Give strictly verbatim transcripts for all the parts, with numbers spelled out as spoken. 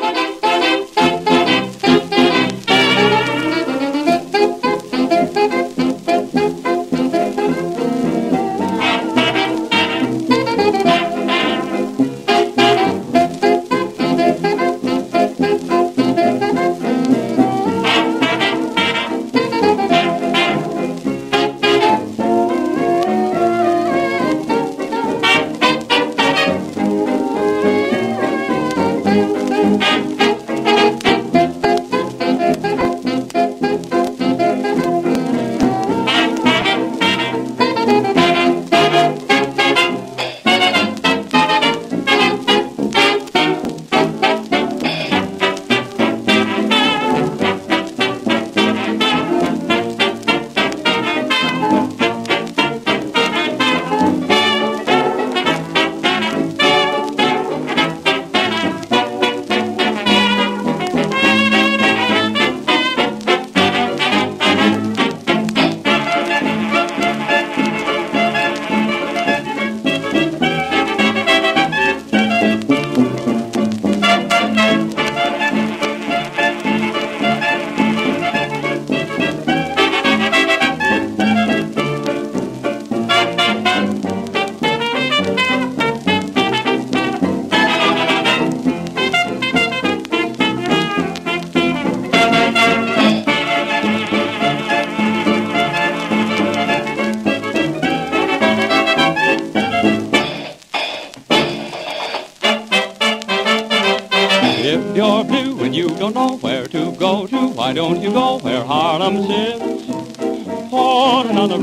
you're blue and you don't know where to go to, why don't you go where Harlem sits? Puttin on the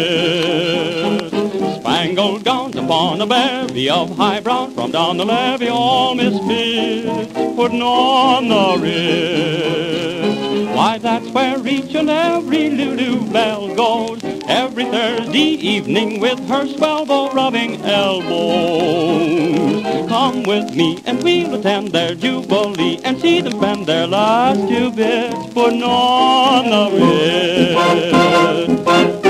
Ritz, spangled gowns upon a bevy of high brown from down the levee, all misfits, puttin' on the Ritz. Why, that's where each and every Lulu belle goes, every Thursday evening with her swell bow rubbing elbows. Come with me and we'll attend their jubilee and see them spend their last two bits putting on the Ritz.